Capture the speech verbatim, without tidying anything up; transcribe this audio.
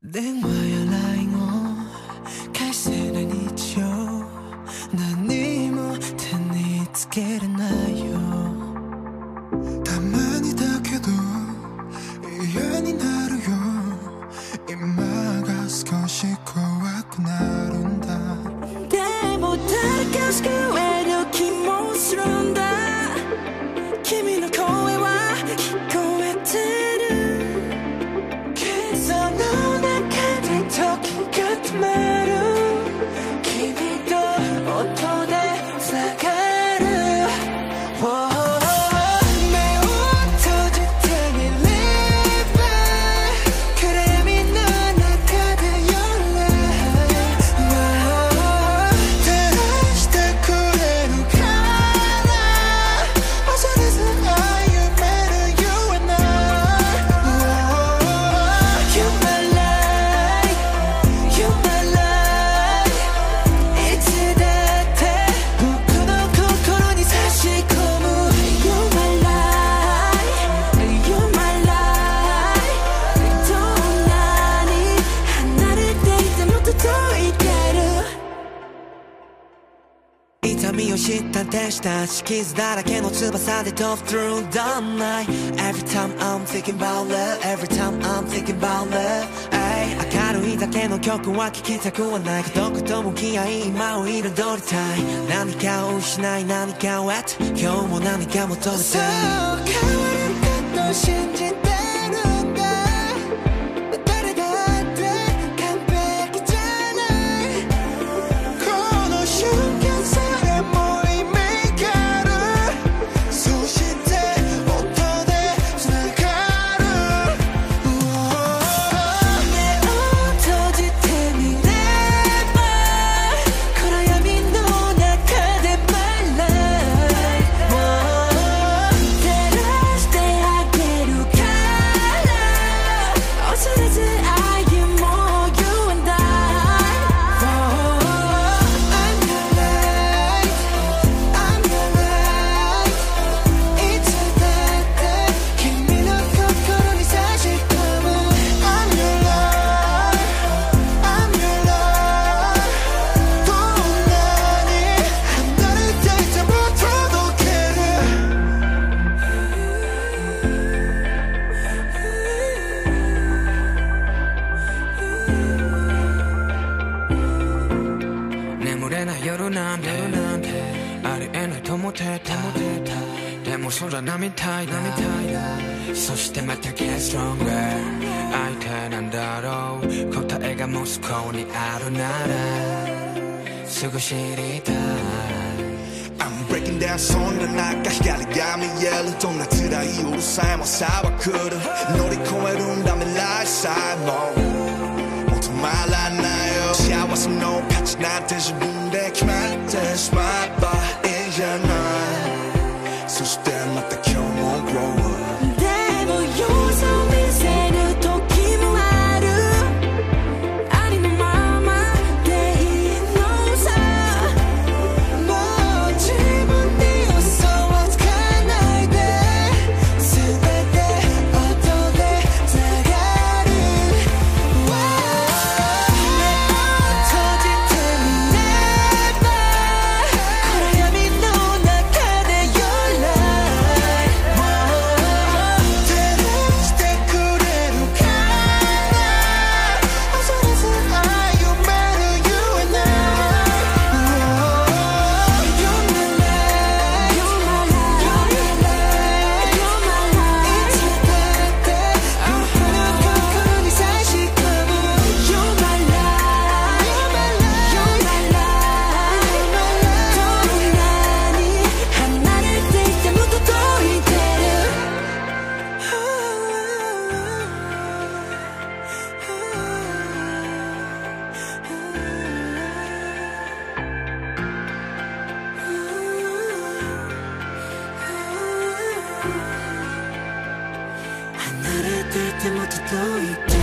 電話や ライン を返せない日常、何も手につけれないよ。たまにだけど嫌になるよ。今が少し怖くなるんだ。でも誰か救える気もするんだ。君の声は聞こえてる。その中で時が止まる。君と音でつながる。目を閉じてみれば暗闇の中で夜照らしてくれるから恐れず歩める You and I。You're my light, you're my light。 いつだって僕の心に差し込む You're my light, you're my light。 どんなに離れていても届いてる。痛みを知った天使たち、傷だらけの翼で飛ぶ Through the night。 Every time I'm thinking about love, every time I'm thinking about love。 ay 明るいだけの曲は聴きたくはない。孤独と向き合い今を彩りたい。何かを失い何かを得て今日も何か求めてそう変わることを信じてるんだ。誰だって完璧じゃない。この瞬間さえも意味がある。そして音でつながる。目を閉じてみれば暗闇の中で My life 照らしてあげるから恐れず歩もう You and I。 I'm your light, I'm your light。 いつだって君の心に差し込む I'm your light, I'm your light。 どんなに離れていても届ける。眠れない夜なんてありえないと思ってた。でもそうじゃないみたいだ。そしてまた Get stronger。 相手なんだろう答えがもしここにあるならすぐ知りたい。 I'm breaking down そんな中光が見える。どんな辛い夜さえも朝は来る。乗り越えるんだ未来さえももう止まらないよ。幸せの価値なんて自分で決まってしまえばいいじゃない。そしてまた今日も grow up。 でも様子を見せる時もある。ありのままでいいのさ。もう自分に嘘をつかないで。全て音でつながる。目を閉じてみれば暗闇の中で Your light 照らしてくれるから恐れず歩める You and I。 You're my light, you're my light, you're my light。 いつだって僕の心に差し込む You're my light, you're my light。 どんなに離れていても届いてる。離れていても届いてる。